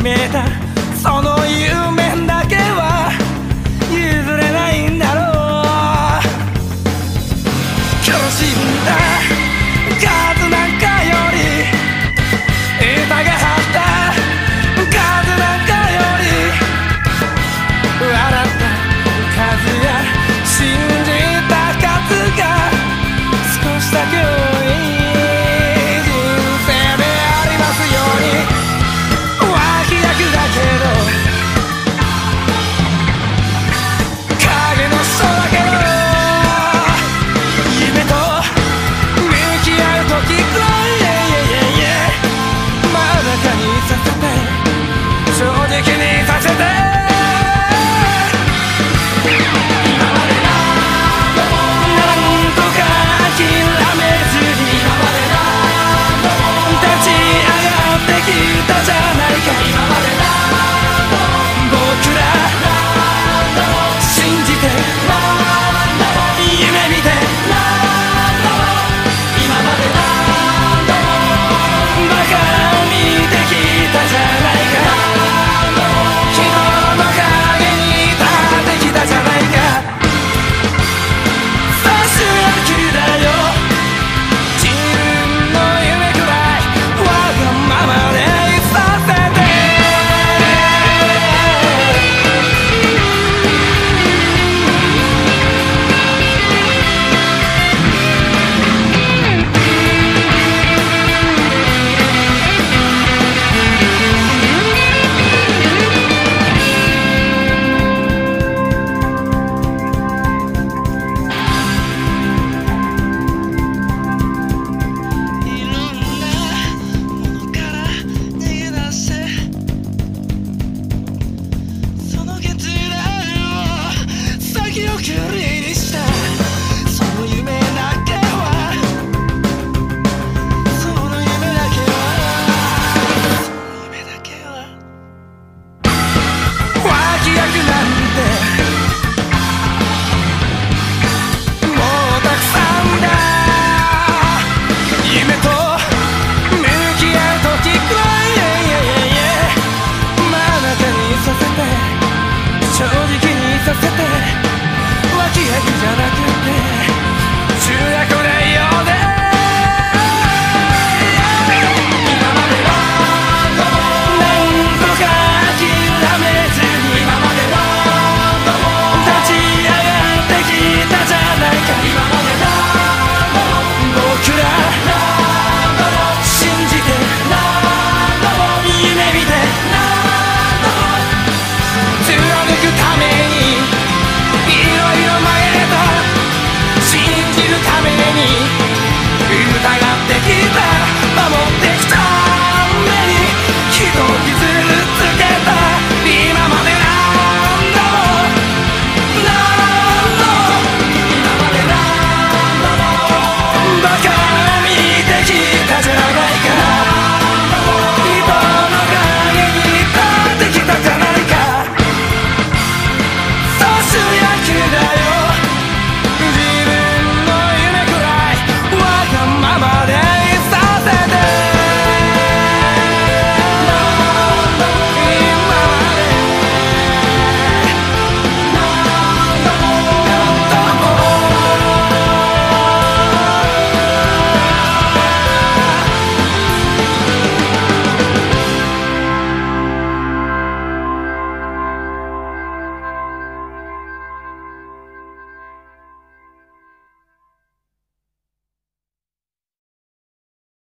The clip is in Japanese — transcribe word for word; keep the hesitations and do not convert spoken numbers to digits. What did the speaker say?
めたその夢だけは譲れないんだろう。苦しんだ数なんかより痛がった数なんかより笑った数や信じた数が少しだけ多い人生でありますように。わき役だけど影の人だけど夢と向き合う時くらい真ん中にさせて正直にさせて